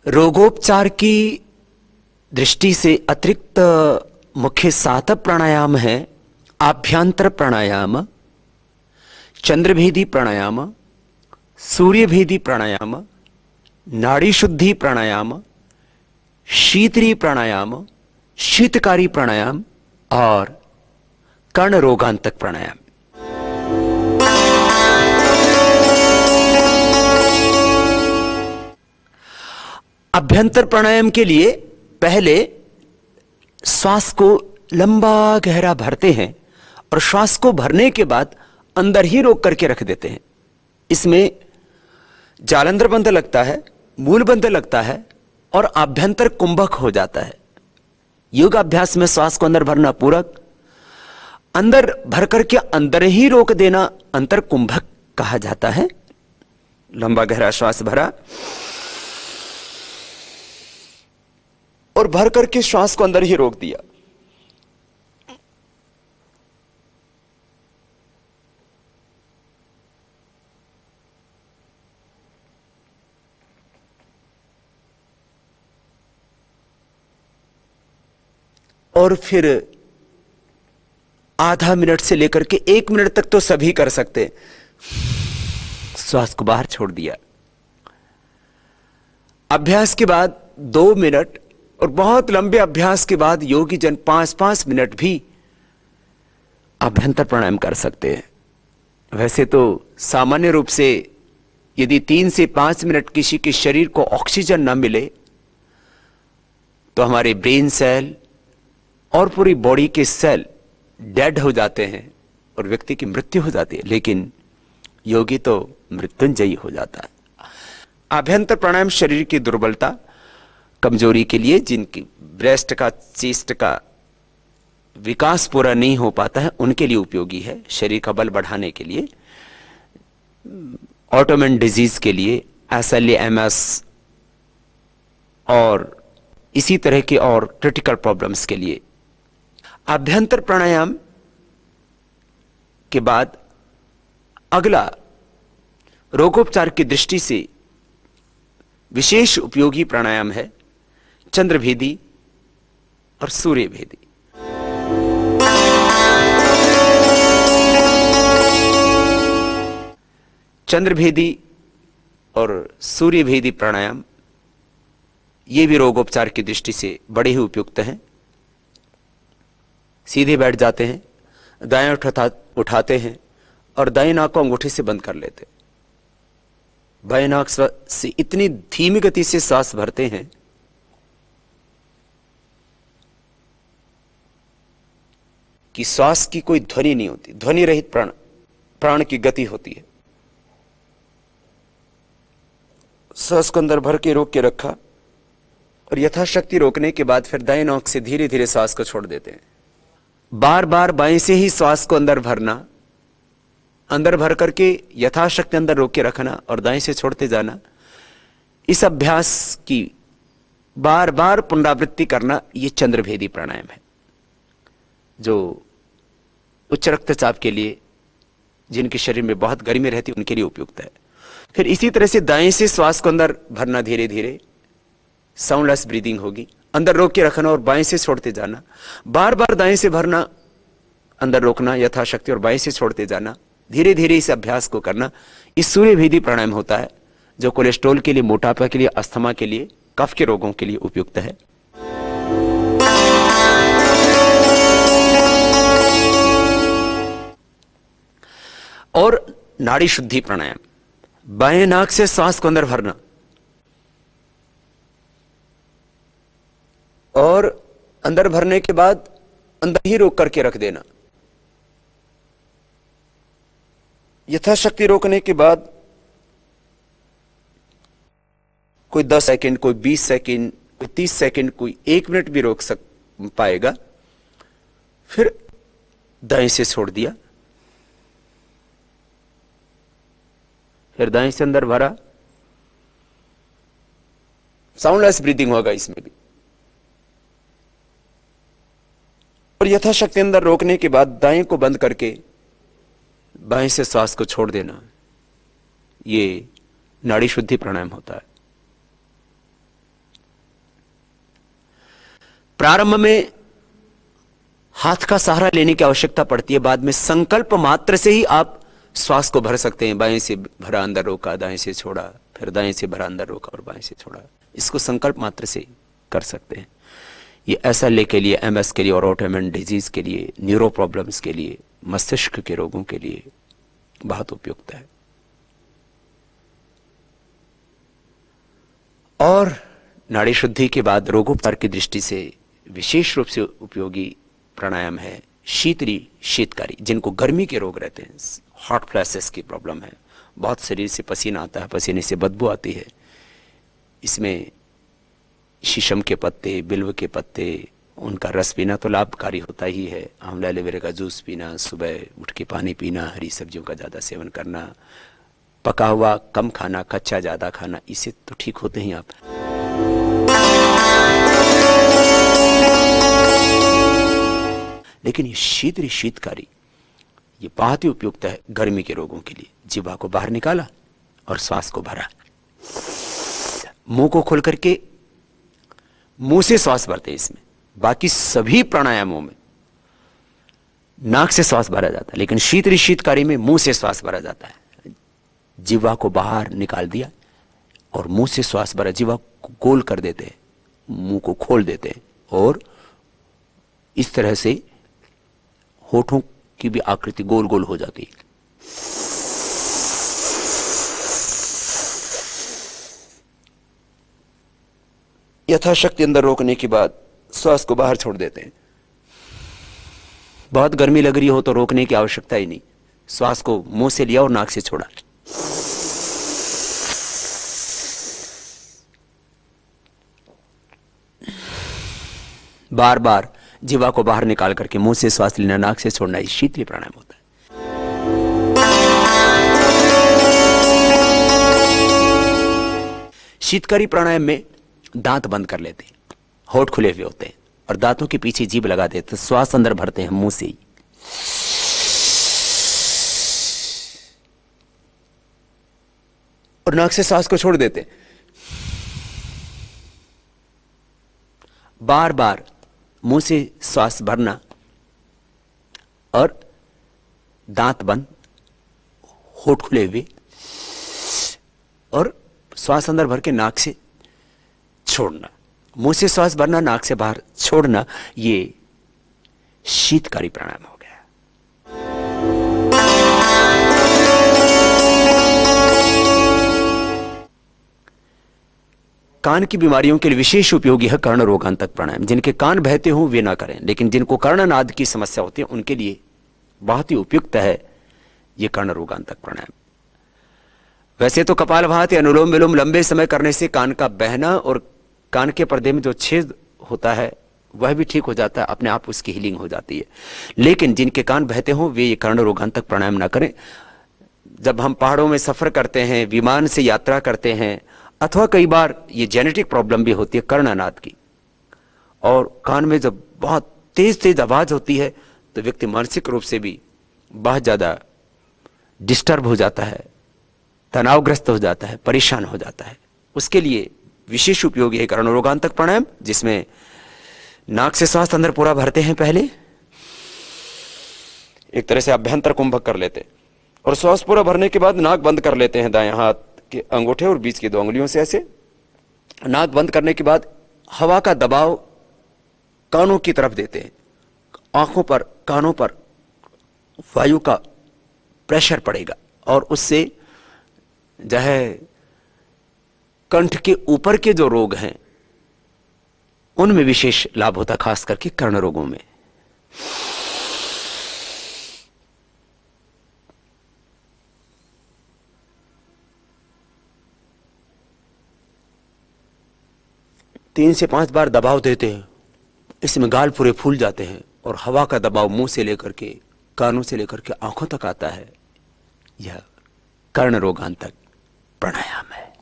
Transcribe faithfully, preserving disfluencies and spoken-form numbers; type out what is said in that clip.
रोगोपचार की दृष्टि से अतिरिक्त मुख्य सात प्राणायाम है आभ्यंतर प्राणायाम, चंद्रभेदी प्राणायाम, सूर्यभेदी प्राणायाम, नाड़ी शुद्धि प्राणायाम, शीतली प्राणायाम, शीतकारी प्राणायाम और कर्ण रोगांतक प्राणायाम। अभ्यंतर प्राणायाम के लिए पहले श्वास को लंबा गहरा भरते हैं और श्वास को भरने के बाद अंदर ही रोक करके रख देते हैं। इसमें जालंधर बंध लगता है, मूल बंध लगता है और आभ्यंतर कुंभक हो जाता है। योग अभ्यास में श्वास को अंदर भरना पूरक, अंदर भर करके अंदर ही रोक देना अंतर कुंभक कहा जाता है। लंबा गहरा श्वास भरा और भर करके श्वास को अंदर ही रोक दिया। और फिर आधा मिनट से लेकर के एक मिनट तक तो सभी कर सकते, श्वास को बाहर छोड़ दिया। अभ्यास के बाद दो मिनट और बहुत लंबे अभ्यास के बाद योगी जन पांच पांच मिनट भी अभ्यंतर प्राणायाम कर सकते हैं। वैसे तो सामान्य रूप से यदि तीन से पांच मिनट किसी के शरीर को ऑक्सीजन न मिले तो हमारे ब्रेन सेल और पूरी बॉडी के सेल डेड हो जाते हैं और व्यक्ति की मृत्यु हो जाती है, लेकिन योगी तो मृत्युंजयी हो जाता है। अभ्यंतर प्राणायाम शरीर की दुर्बलता कमजोरी के लिए, जिनकी ब्रेस्ट का चेस्ट का विकास पूरा नहीं हो पाता है, उनके लिए उपयोगी है। शरीर का बल बढ़ाने के लिए, ऑटोइम्यून डिजीज के लिए, S L A M S और इसी तरह के और क्रिटिकल प्रॉब्लम्स के लिए। अभ्यंतर प्राणायाम के बाद अगला रोगोपचार की दृष्टि से विशेष उपयोगी प्राणायाम है चंद्रभेदी और सूर्यभेदी। चंद्रभेदी और सूर्यभेदी प्राणायाम ये भी रोगोपचार की दृष्टि से बड़े ही उपयुक्त हैं। सीधे बैठ जाते हैं, दाएं उठा उठाते हैं और दाएं नाक को अंगूठे से बंद कर लेते हैं। बाएं नाक से इतनी धीमी गति से सांस भरते हैं कि श्वास की कोई ध्वनि नहीं होती, ध्वनि रहित प्राण प्राण की गति होती है। सांस को अंदर भर के रोक के रखा और यथाशक्ति रोकने के बाद फिर दाएं नाक से धीरे धीरे सांस को छोड़ देते हैं। बार बार बाएं से ही श्वास को अंदर भरना, अंदर भर करके यथाशक्ति अंदर रोक के रखना और दाएं से छोड़ते जाना। इस अभ्यास की बार बार पुनरावृत्ति करना, यह चंद्रभेदी प्राणायाम है, जो उच्च रक्तचाप के लिए, जिनके शरीर में बहुत गर्मी रहती है, उनके लिए उपयुक्त है। फिर इसी तरह से दाएं से श्वास को अंदर भरना, धीरे धीरे साउंडलेस ब्रीदिंग होगी, अंदर रोक के रखना और बाएं से छोड़ते जाना। बार बार दाएं से भरना, अंदर रोकना यथाशक्ति और बाएं से छोड़ते जाना। धीरे धीरे इस अभ्यास को करना। इस सूर्यभेदी प्राणायाम होता है जो कोलेस्ट्रॉल के लिए, मोटापा के लिए, अस्थमा के लिए, कफ के रोगों के लिए उपयुक्त है। और नाड़ी शुद्धि प्राणायाम, बाएं नाक से सांस को अंदर भरना और अंदर भरने के बाद अंदर ही रोक करके रख देना। यथाशक्ति रोकने के बाद कोई दस सेकंड, कोई बीस सेकंड, कोई तीस सेकंड, कोई एक मिनट भी रोक सक पाएगा। फिर दाएं से छोड़ दिया, फिर दाएं से अंदर भरा। साउंडलेस ब्रीदिंग होगा इसमें भी। और यथाशक्ति अंदर रोकने के बाद दाएं को बंद करके बाएं से श्वास को छोड़ देना, ये नाड़ी शुद्धि प्राणायाम होता है। प्रारंभ में हाथ का सहारा लेने की आवश्यकता पड़ती है, बाद में संकल्प मात्र से ही आप श्वास को भर सकते हैं। बाएं से भरा, अंदर रोका, दाएं से छोड़ा, फिर दाएं से भरा, अंदर रोका और बाएं से छोड़ा। इसको संकल्प मात्र से कर सकते हैं। ये एस एल ए के लिए, एम एस के लिए और ऑटोइम्यून डिजीज के लिए, न्यूरो प्रॉब्लम्स के लिए, मस्तिष्क के रोगों के लिए बहुत उपयुक्त है। और नाड़ी शुद्धि के बाद रोगोपचार की दृष्टि से विशेष रूप से उपयोगी प्राणायाम है शीतली शीतकारी। जिनको गर्मी के रोग रहते हैं, हॉट फ्लैशेस की प्रॉब्लम है, बहुत शरीर से पसीना आता है, पसीने से बदबू आती है, इसमें शीशम के पत्ते, बिल्व के पत्ते, उनका रस पीना तो लाभकारी होता ही है। आंवला एलोवेरा का जूस पीना, सुबह उठ के पानी पीना, हरी सब्जियों का ज़्यादा सेवन करना, पका हुआ कम खाना, कच्चा ज़्यादा खाना, इससे तो ठीक होते हैं आप। लेकिन ये शीतली शीतकारी ये बहुत ही उपयुक्त है गर्मी के रोगों के लिए। जिह्वा को बाहर निकाला और श्वास को भरा, मुंह को खोल करके मुंह से श्वास भरते हैं। इसमें बाकी सभी प्राणायामों में नाक से श्वास भरा जाता है, लेकिन शीतली शीतकारी में मुंह से श्वास भरा जाता है। जिह्वा को बाहर निकाल दिया और मुंह से श्वास भरा, जिह्वा को गोल कर देते हैं, मुंह को खोल देते हैं और इस तरह से होठों की भी आकृति गोल गोल हो जाती है। यथाशक्ति अंदर रोकने के बाद श्वास को बाहर छोड़ देते हैं। बहुत गर्मी लग रही हो तो रोकने की आवश्यकता ही नहीं, श्वास को मुंह से लिया और नाक से छोड़ा। बार बार जिह्वा को बाहर निकाल करके मुंह से श्वास लेना, नाक से छोड़ना, ये शीतली प्राणायाम होता है। शीतकारी प्राणायाम में दांत बंद कर लेते हैं, होठ खुले हुए होते हैं और दांतों के पीछे जीभ लगा देते हैं, श्वास अंदर भरते हैं मुंह से ही। और नाक से श्वास को छोड़ देते हैं। बार बार मुंह से श्वास भरना और दांत बंद, होठ खुले हुए और श्वास अंदर भर के नाक से छोड़ना। मुंह से श्वास भरना, नाक से बाहर छोड़ना, ये शीतकारी प्राणायाम हो गया। कान की बीमारियों के लिए विशेष उपयोगी है कर्ण रोगांतक प्राणायाम। जिनके कान बहते हो वे ना करें, लेकिन जिनको कर्णनाद की समस्या होती है उनके लिए बहुत ही उपयुक्त है ये कर्ण रोगांतक प्राणायाम। वैसे तो कपालभाति, अनुलोम विलोम लंबे समय करने से कान का बहना और कान के पर्दे में जो छेद होता है वह भी ठीक हो जाता है, अपने आप उसकी हीलिंग हो जाती है। लेकिन जिनके कान बहते हो वे ये कर्ण रोगांतक प्राणायाम ना करें। जब हम पहाड़ों में सफर करते हैं, विमान से यात्रा करते हैं, अथवा कई बार ये जेनेटिक प्रॉब्लम भी होती है कर्णनाद की, और कान में जब बहुत तेज तेज आवाज होती है तो व्यक्ति मानसिक रूप से भी बहुत ज्यादा डिस्टर्ब हो जाता है, तनावग्रस्त हो जाता है, परेशान हो जाता है। उसके लिए विशेष उपयोगी है कर्ण रोगांतक प्राणायाम, जिसमें नाक से श्वास अंदर पूरा भरते हैं, पहले एक तरह से अभ्यंतर कुंभक कर लेते हैं और श्वास पूरा भरने के बाद नाक बंद कर लेते हैं। दाएं हाथ के अंगूठे और बीच की दो उंगलियों से ऐसे नाक बंद करने के बाद हवा का दबाव कानों की तरफ देते हैं। आंखों पर, कानों पर वायु का प्रेशर पड़ेगा और उससे जो है कंठ के ऊपर के जो रोग हैं उनमें विशेष लाभ होता है, खास करके कर्ण रोगों में। तीन से पांच बार दबाव देते हैं, इसमें गाल पूरे फूल जाते हैं और हवा का दबाव मुंह से लेकर के, कानों से लेकर के आंखों तक आता है। यह कर्ण रोगांतक प्राणायाम है।